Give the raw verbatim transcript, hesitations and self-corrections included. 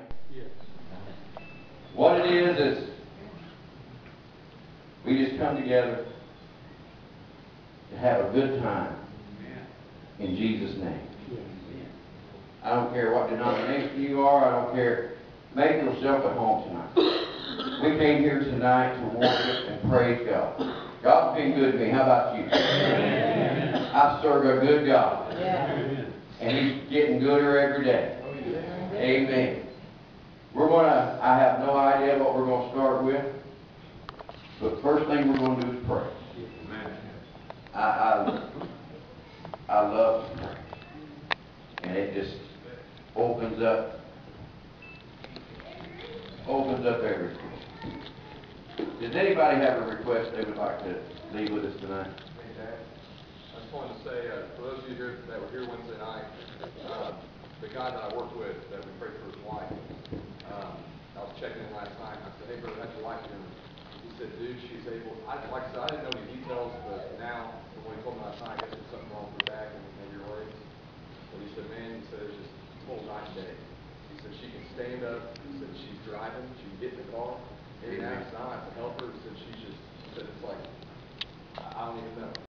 Yes. What it is is we just come together to have a good time in Jesus' name. I don't care what denomination you are. I don't care. Make yourself at home tonight. We came here tonight to worship and praise God. God's been good to me. How about you? Amen. I serve a good God. Yeah. And He's getting gooder every day. Amen. We're going to, I have no idea what we're going to start with. But first thing we're going to do is pray. I, I, I love to pray. And it just opens up, opens up everything. Does anybody have a request they would like to leave with us tonight? Hey, Dad. I just wanted to say, uh, for those of you here that were here Wednesday night, uh, the guy that I work with, that we prayed for his wife, um, I was checking in last night, and I said, hey, brother, how's your wife doing? He said, dude, she's able, I, like I said, I didn't know any details, but now, from what he told me last night, I guess there's something wrong with her back and maybe her legs. But he said, man, he said, it's just total night and day. He said, she can stand up. He said, she's driving. She can get in the car. And now, I don't have to help her. He said, she's just, he said, it's like, I don't even know.